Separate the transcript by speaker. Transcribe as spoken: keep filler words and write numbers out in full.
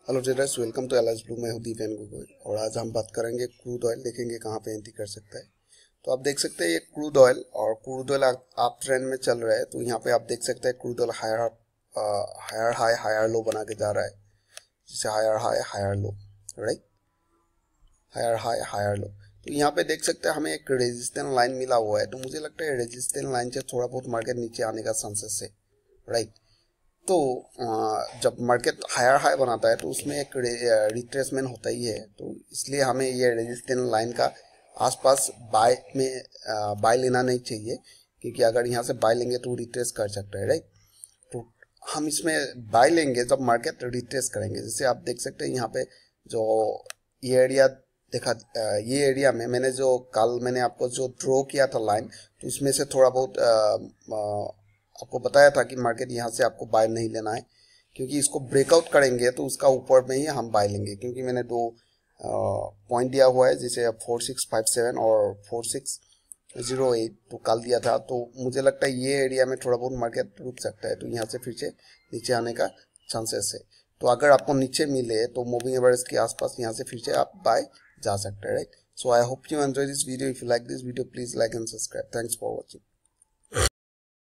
Speaker 1: Hello traders, welcome to Aliceblue। मैं हूं दीपेन गोगोई और आज हम बात करेंगे क्रूड ऑयल। देखेंगे कहां पे एंट्री कर सकता है। तो आप देख सकते हैं ये क्रूड ऑयल और क्रूड ऑयल आप ट्रेंड में चल रहा है। तो यहाँ पे आप देख सकते हैं crude oil higher higher high higher low बना के जा रहा है, जैसे higher high higher low, right, higher high higher low. तो यहाँ पे देख सकते हैं हमें एक रेजिस्टेंस लाइन मिला हुआ है। तो मुझे लगता है रेजिस्टेंस लाइन से थोड़ा बहुत मार्केट नीचे आने का चांसेस है, राइट। तो जब मार्केट हायर हाई बनाता है तो उसमें एक रिट्रेसमेंट होता ही है। तो इसलिए हमें ये रेजिस्टेंस लाइन का आसपास बाय में बाय लेना नहीं चाहिए, क्योंकि अगर यहाँ से बाय लेंगे तो रिट्रेस कर सकता है, राइट। तो हम इसमें बाय लेंगे जब मार्केट रिट्रेस करेंगे। जैसे आप देख सकते हैं यहाँ पे जो ये एरिया देखा, ये एरिया में मैंने जो कल मैंने आपको जो ड्रॉ किया था लाइन, तो इसमें से थोड़ा बहुत आ, आ, आपको बताया था कि मार्केट यहाँ से आपको बाय नहीं लेना है, क्योंकि इसको ब्रेकआउट करेंगे तो उसका ऊपर में ही हम बाय लेंगे। क्योंकि मैंने दो पॉइंट दिया हुआ है, जैसे फोर सिक्स फाइव सेवन और फोर सिक्स जीरो एट, तो कल दिया था। तो मुझे लगता है ये एरिया में थोड़ा बहुत मार्केट रुक सकता है। तो यहाँ से फिर से नीचे आने का चांसेस है। तो अगर आपको नीचे मिले तो मूविंग एवरेज के आसपास यहाँ से फिर से आप बाय जा सकते हैं, right. So I hope you enjoy this video. If you like this video, please like and subscribe. Thanks for watching.